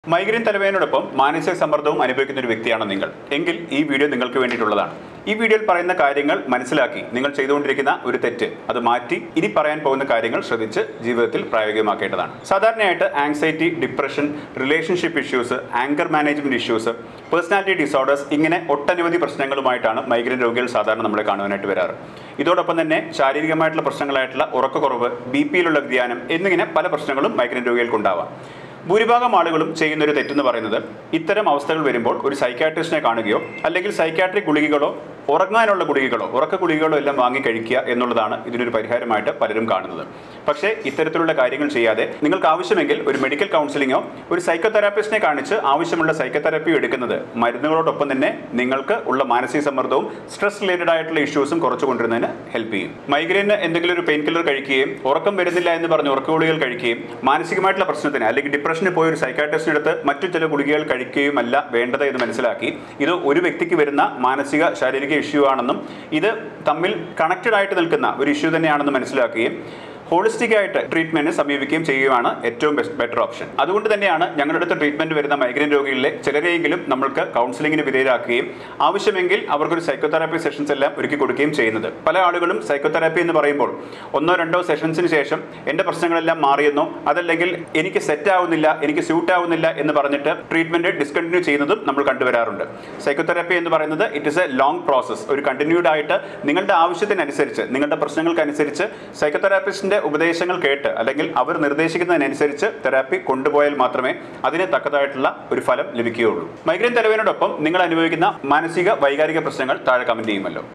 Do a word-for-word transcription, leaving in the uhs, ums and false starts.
Migraine തലവേദനയോടൊപ്പം മാനസിക സമ്മർദ്ദവും അനുഭവിക്കുന്ന ഒരു വ്യക്തിയാണ് നിങ്ങൾ എങ്കിൽ ഈ വീഡിയോ നിങ്ങൾക്ക് വേണ്ടിയിട്ടുള്ളതാണ്. ഈ വീഡിയോയിൽ പറയുന്ന കാര്യങ്ങൾ മനസ്സിലാക്കി നിങ്ങൾ ചെയ്തുകൊണ്ടിരിക്കുന്ന ഒരു തെറ്റ് അത് മാറ്റി ഇനി പറയാൻ പോകുന്ന കാര്യങ്ങൾ ശ്രദ്ധിച്ച് ജീവിതത്തിൽ പ്രായോഗികമാക്കേണ്ടതാണ്. സാധാരണയായിട്ട് anxiety, depression, relationship issues, anger management issues, personality disorders ഇങ്ങനെ ഒട്ടനവധി പ്രശ്നങ്ങളുമായിട്ടാണ് മൈഗ്രെയിൻ രോഗികൾ സാധാരണ നമ്മളെ കാണുവാനായിട്ട് വരാറ്. ഇതോടൊപ്പം തന്നെ ശാരീരികമായിട്ടുള്ള പ്രശ്നങ്ങളായിട്ടുള്ള ഉറക്കക്കുറവ്, ബി പിയിലുള്ള വ്യതിയാനം എന്നിങ്ങനെ പല പ്രശ്നങ്ങളും മൈഗ്രെയിൻ രോഗികൾക്കുണ്ടാവാം. ഭൂരിഭാഗം ആളുകളും ചെയ്യുന്നൊരു തെറ്റെന്ന് പറയുന്നത് ഇത്തരം അവസ്ഥകൾ വരുമ്പോൾ ഒരു സൈക്യാട്രിസ്റ്റിനെ കാണുകയോ അല്ലെങ്കിൽ സൈക്യാട്രിക് ഗുളികകളോ ഉറങ്ങാനുള്ള ഗുളികകളോ ഉറക്ക ഗുളികകളോ എല്ലാം വാങ്ങി കഴിക്കുക എന്നുള്ളതാണ് ഇതിനൊരു പരിഹാരമായിട്ട് പലരും കാണുന്നത്. പക്ഷേ ഇത്തരത്തിലുള്ള കാര്യങ്ങൾ ചെയ്യാതെ നിങ്ങൾക്ക് ആവശ്യമെങ്കിൽ ഒരു മെഡിക്കൽ കൗൺസിലിങ്ങോ ഒരു സൈക്കോതെറാപ്പിസ്റ്റിനെ കാണിച്ച് ആവശ്യമുള്ള സൈക്കോതെറാപ്പിയോ എടുക്കുന്നത് മരുന്നുകളോടൊപ്പം തന്നെ നിങ്ങൾക്ക് ഉള്ള മാനസിക സമ്മർദ്ദവും സ്ട്രെസ് റിലേറ്റഡ് ആയിട്ടുള്ള ഇഷ്യൂസും കുറച്ചു കൊണ്ടുവരുന്നതിന് ഹെൽപ്പ് ചെയ്യും. മൈഗ്രെയിന് എന്തെങ്കിലും ഒരു പെയിൻ കില്ലർ കഴിക്കുകയും ഉറക്കം വരുന്നില്ല എന്ന് പറഞ്ഞ് ഉറക്ക ഗുളികകൾ കഴിക്കുകയും മാനസികമായിട്ടുള്ള പ്രശ്നത്തിന് അല്ലെങ്കിൽ ഡിപ്രഷന് പോയി ഒരു സൈക്കാട്രിസ്റ്റിന് അടുത്ത് മറ്റു ചില ഗുളികകൾ കഴിക്കുകയുമല്ല വേണ്ടത് എന്ന് മനസ്സിലാക്കി ഇത് ഒരു വ്യക്തിക്ക് വരുന്ന മാനസിക ശാരീരിക ഇഷ്യൂ ആണെന്നും ഇത് തമ്മിൽ കണക്റ്റഡ് ആയിട്ട് നിൽക്കുന്ന ഒരു ഇഷ്യൂ തന്നെയാണെന്ന് മനസ്സിലാക്കുകയും ഹോളിസ്റ്റിക് ആയിട്ട് ട്രീറ്റ്മെന്റിനെ സമീപിക്കുകയും ചെയ്യുകയാണ് ഏറ്റവും ബെറ്റർ ഓപ്ഷൻ. അതുകൊണ്ട് തന്നെയാണ് ഞങ്ങളുടെ അടുത്ത് ട്രീറ്റ്മെന്റ് വരുന്ന മൈഗ്രെയിൻ രോഗികളിലെ ചിലരെയെങ്കിലും നമ്മൾക്ക് കൗൺസിലിങ്ങിന് വിധേയരാക്കുകയും ആവശ്യമെങ്കിൽ അവർക്കൊരു സൈക്കോതെറാപ്പി സെഷൻസ് എല്ലാം ഒരുക്കി കൊടുക്കുകയും ചെയ്യുന്നത്. പല ആളുകളും സൈക്കോതെറാപ്പി എന്ന് പറയുമ്പോൾ ഒന്നോ രണ്ടോ സെഷൻസിന് ശേഷം എൻ്റെ പ്രശ്നങ്ങളെല്ലാം മാറിയെന്നോ അതല്ലെങ്കിൽ എനിക്ക് സെറ്റ് ആവുന്നില്ല, എനിക്ക് സ്യൂട്ട് ആവുന്നില്ല എന്ന് പറഞ്ഞിട്ട് ട്രീറ്റ്മെന്റ് ഡിസ്കണ്ടിന്യൂ ചെയ്യുന്നതും നമ്മൾ കണ്ടുവരാറുണ്ട്. സൈക്കോതെറാപ്പി എന്ന് പറയുന്നത് it is a long process. ഒരു കണ്ടിന്യൂഡ് ആയിട്ട് നിങ്ങളുടെ ആവശ്യത്തിനനുസരിച്ച് നിങ്ങളുടെ പ്രശ്നങ്ങൾക്കനുസരിച്ച് സൈക്കോതെറാപ്പിസ്റ്റിന്റെ ഉപദേശങ്ങൾ കേട്ട് അല്ലെങ്കിൽ അവർ നിർദ്ദേശിക്കുന്നതിനനുസരിച്ച് തെറാപ്പി കൊണ്ടുപോയാൽ മാത്രമേ അതിന് തക്കതായിട്ടുള്ള ഒരു ഫലം ലഭിക്കുകയുള്ളൂ. മൈഗ്രെയിൻ തലവേദനയോടൊപ്പം നിങ്ങൾ അനുഭവിക്കുന്ന മാനസിക വൈകാരിക പ്രശ്നങ്ങൾ താഴെ കമന്റ് ചെയ്യുമല്ലോ.